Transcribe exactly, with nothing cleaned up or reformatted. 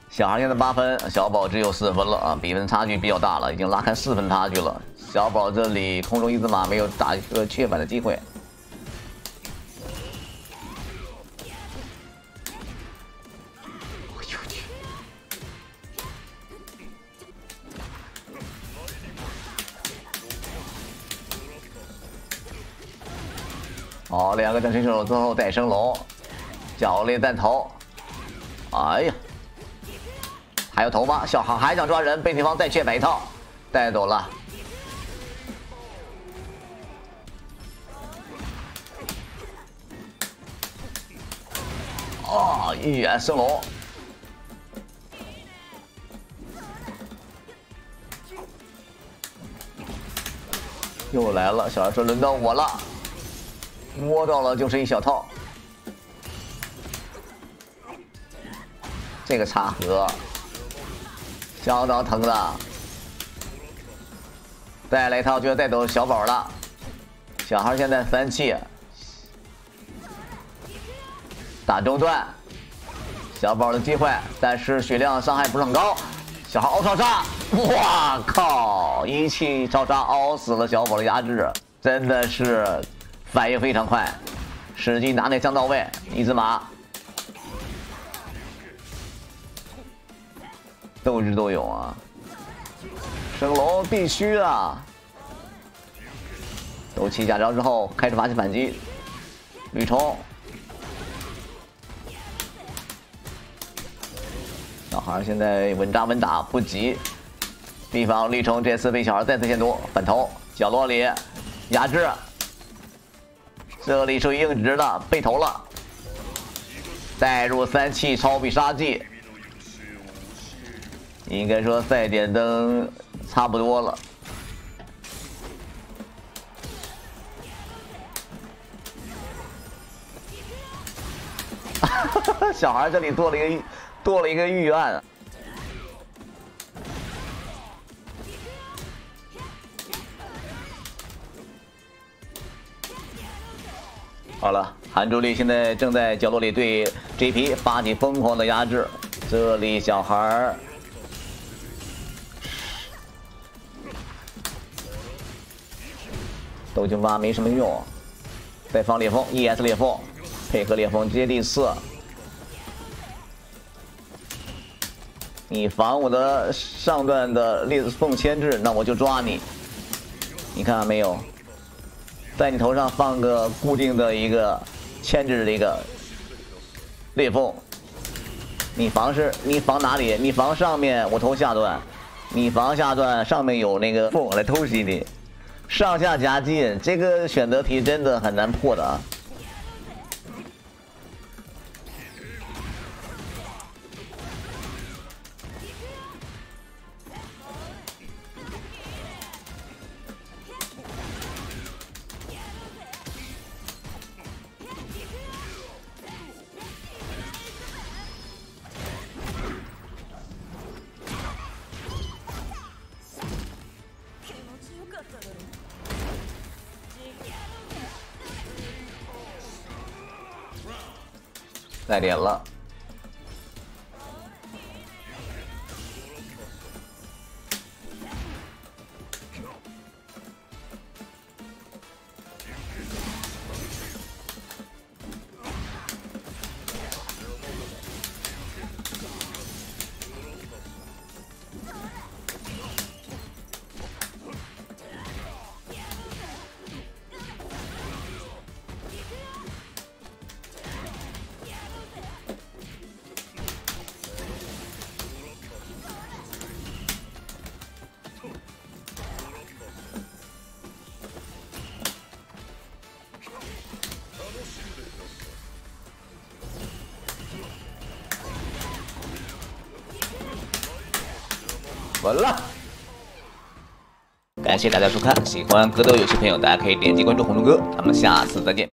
小孩现在八分，小宝只有四分了啊，比分差距比较大了，已经拉开四分差距了。小宝这里空中一字马没有打一个确反的机会。我去！好，两个正身手之后带升龙，脚力弹头。哎呀！ 还有头吗？小航还想抓人，被对方再确摆一套，带走了。哦，一眼升龙，又来了。小孩说：“轮到我了。”摸到了就是一小套，这个插合。 相当疼的，带来一套就要带走小宝了。小孩现在三气，打中段，小宝的机会，但是血量伤害不是很高。小孩凹超杀，哇靠！一气超杀凹死了小宝的压制，真的是反应非常快，时机拿捏相到位，一字马。 斗智斗勇啊！升龙必须啊！斗气假招之后，开始发起反击。绿冲，小孩现在稳扎稳打，不急。地方绿冲这次被小孩再次限夺，反头角落里压制，这里属于硬直的，被投了，带入三气超必杀技。 应该说赛点灯差不多了。小孩这里多了一个多了一个预案。好了，韩助力现在正在角落里对 J P 发起疯狂的压制。这里小孩。 斗劲蛙没什么用，再放裂缝 ，E S 裂缝，配合裂缝接第四。你防我的上段的裂缝牵制，那我就抓你。你看到没有？在你头上放个固定的一个牵制的一个裂缝。你防是，你防哪里？你防上面，我偷下段；你防下段，上面有那个缝来偷袭你。 上下夹击，这个选择题真的很难破的啊！带点了。稳了。感谢大家收看，喜欢格斗游戏朋友，大家可以点击关注红龙哥，咱们下次再见。